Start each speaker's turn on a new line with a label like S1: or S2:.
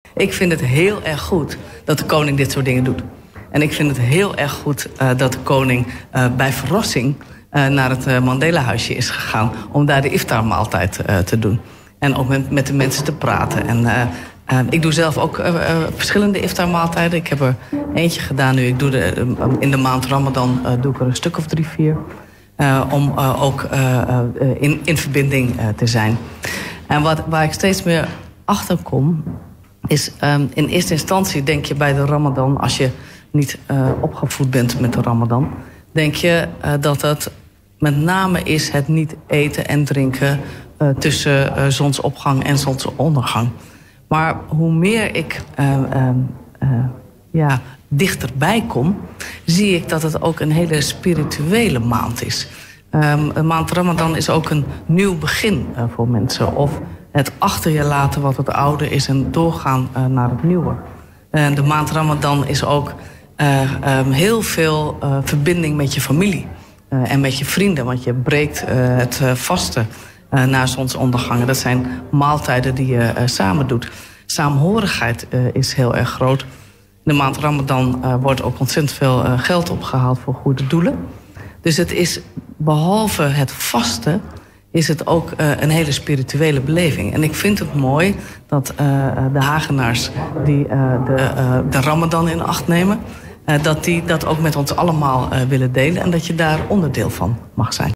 S1: Ik vind het heel erg goed dat de koning dit soort dingen doet. En ik vind het heel erg goed dat de koning bij verrassing naar het Mandela-huisje is gegaan om daar de iftarmaaltijd te doen. En ook met de mensen te praten. En ik doe zelf ook verschillende iftarmaaltijden. Ik heb er eentje gedaan nu. Ik doe in de maand Ramadan doe ik er een stuk of 3, 4. Om ook in verbinding te zijn. En waar ik steeds meer achter kom is in eerste instantie denk je bij de Ramadan, als je niet opgevoed bent met de Ramadan, denk je dat het met name is het niet eten en drinken tussen zonsopgang en zonsondergang. Maar hoe meer ik dichterbij kom, zie ik dat het ook een hele spirituele maand is. Een maand Ramadan is ook een nieuw begin voor mensen. Of het achter je laten wat het oude is en doorgaan naar het nieuwe. De maand Ramadan is ook heel veel verbinding met je familie. En met je vrienden, want je breekt het vasten na zonsondergang. Dat zijn maaltijden die je samen doet. Saamhorigheid is heel erg groot. In de maand Ramadan wordt ook ontzettend veel geld opgehaald voor goede doelen. Dus het is, behalve het vasten, is het ook een hele spirituele beleving. En ik vind het mooi dat de Hagenaars die de Ramadan in acht nemen, dat die dat ook met ons allemaal willen delen en dat je daar onderdeel van mag zijn.